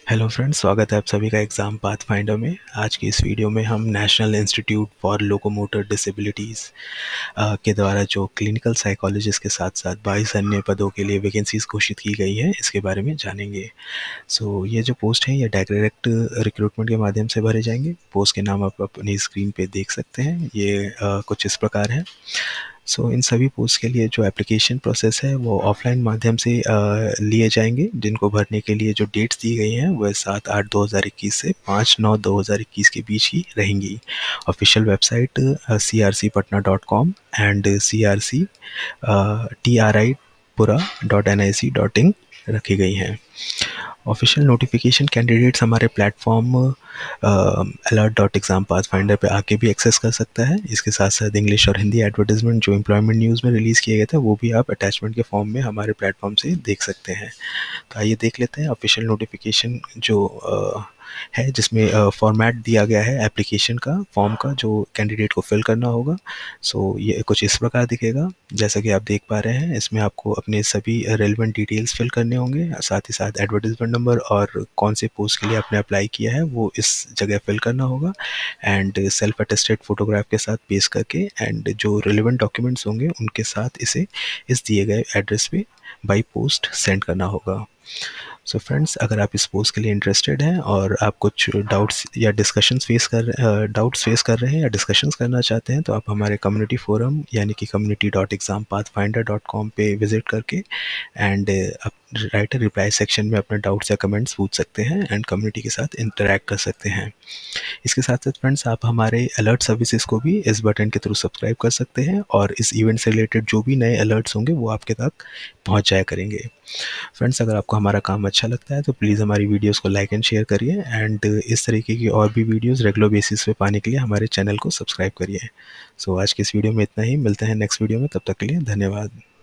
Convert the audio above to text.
Hello friends, स्वागत है आप सभी का एग्ज़ाम पाथफाइंडर में। आज की इस वीडियो में हम national institute for locomotor disabilities के द्वारा जो क्लिनिकल साइकोलॉजिस्ट के साथ साथ 22 अन्य पदों के लिए वैकेंसीज़ घोषित की गई हैं, इसके बारे में जानेंगे। ये जो पोस्ट हैं ये डायरेक्ट रिक्रूटमेंट के माध्यम से भरे जाएंगे। पोस्ट के नाम आप अपनी स्क्रीन पे देख सकते हैं। ये कुछ इस प्रकार है। इन सभी पोस्ट के लिए जो एप्लीकेशन प्रोसेस है वो ऑफलाइन माध्यम से लिए जाएंगे, जिनको भरने के लिए जो डेट्स दी गई हैं वह 7/8/2021 से 5/9/2021 के बीच ही रहेंगी। Official website crcpatna.com and crctri.pura.nic.in रखी गई हैं। ऑफिशियल नोटिफिकेशन कैंडिडेट्स हमारे प्लेटफॉर्म alert.exam pathfinder पे आके भी एक्सेस कर सकता है। इसके साथ साथ इंग्लिश और हिंदी एडवर्टीजमेंट जो एम्प्लॉयमेंट न्यूज़ में रिलीज़ किए गए थे वो भी आप अटैचमेंट के फॉर्म में हमारे प्लेटफॉर्म से देख सकते हैं। तो आइए देख लेते हैं ऑफिशियल नोटिफिकेशन जो है, जिसमें फॉर्मेट दिया गया है एप्लीकेशन का, फॉर्म का, जो कैंडिडेट को फिल करना होगा। ये कुछ इस प्रकार दिखेगा। जैसा कि आप देख पा रहे हैं, इसमें आपको अपने सभी रेलेवेंट डिटेल्स फिल करने होंगे। साथ ही साथ एडवर्टीजमेंट नंबर और कौन से पोस्ट के लिए आपने अप्लाई किया है वो इस जगह फिल करना होगा, एंड सेल्फ अटेस्टेड फोटोग्राफ के साथ पेश करके एंड जो रिलेवेंट डॉक्यूमेंट्स होंगे उनके साथ इसे इस दिए गए एड्रेस पे बाई पोस्ट सेंड करना होगा। फ्रेंड्स, अगर आप इस पोस्ट के लिए इंटरेस्टेड हैं और आप कुछ डाउट्स फेस कर रहे हैं या डिस्कशंस करना चाहते हैं, तो आप हमारे कम्युनिटी फोरम यानी कि community.exampathfinder.com पे विजिट करके एंड आप राइटर रिप्लाई सेक्शन में अपने डाउट्स या कमेंट्स पूछ सकते हैं एंड कम्युनिटी के साथ इंटरेक्ट कर सकते हैं। इसके साथ साथ फ्रेंड्स, आप हमारे अलर्ट सर्विसेज को भी इस बटन के थ्रू सब्सक्राइब कर सकते हैं और इस इवेंट से रिलेटेड जो भी नए अलर्ट्स होंगे वो आपके तक पहुंच जाया करेंगे। फ्रेंड्स, अगर आपको हमारा काम अच्छा लगता है तो प्लीज़ हमारी वीडियोस को लाइक एंड शेयर करिए, एंड इस तरीके की और भी वीडियोस रेगुलर बेसिस पे पाने के लिए हमारे चैनल को सब्सक्राइब करिए। आज की इस वीडियो में इतना ही। मिलते हैं नेक्स्ट वीडियो में, तब तक के लिए धन्यवाद।